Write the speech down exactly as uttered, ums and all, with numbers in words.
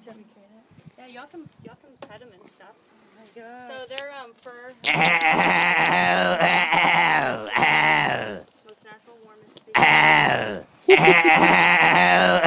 Should we create it? Yeah, y'all can y'all can pet them and stuff. Oh my god. So they're um fur. Most natural, warmest.